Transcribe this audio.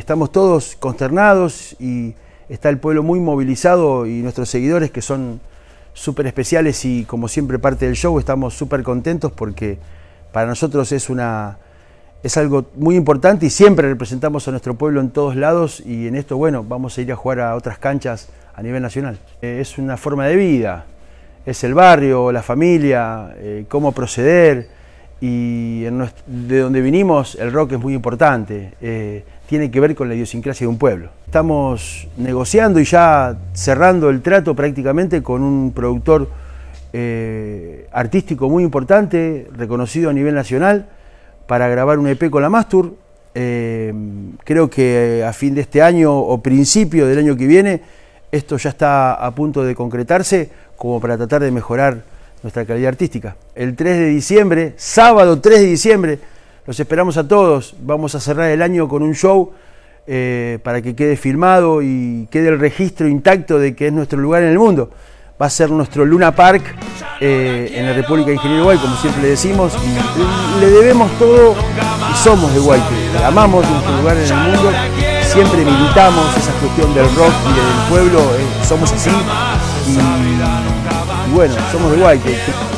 estamos todos consternados y está el pueblo muy movilizado y nuestros seguidores que son súper especiales y como siempre parte del show estamos súper contentos porque para nosotros es algo muy importante y siempre representamos a nuestro pueblo en todos lados y en esto, bueno, vamos a ir a jugar a otras canchas a nivel nacional. Es una forma de vida, es el barrio, la familia, cómo proceder y de donde vinimos el rock es muy importante, tiene que ver con la idiosincrasia de un pueblo. Estamos negociando y ya cerrando el trato prácticamente con un productor artístico muy importante, reconocido a nivel nacional, para grabar un EP con la Mastur. Creo que a fin de este año o principio del año que viene esto ya está a punto de concretarse como para tratar de mejorar nuestra calidad artística. El 3 de diciembre, sábado 3 de diciembre, los esperamos a todos. Vamos a cerrar el año con un show para que quede filmado y quede el registro intacto de que es nuestro lugar en el mundo. Va a ser nuestro Luna Park en la República de Ingeniero Uruguay, como siempre le decimos, y le debemos todo y somos de Guayque, amamos nuestro lugar en el mundo, siempre militamos esa cuestión del rock y del pueblo, somos así y bueno, somos de Guayque.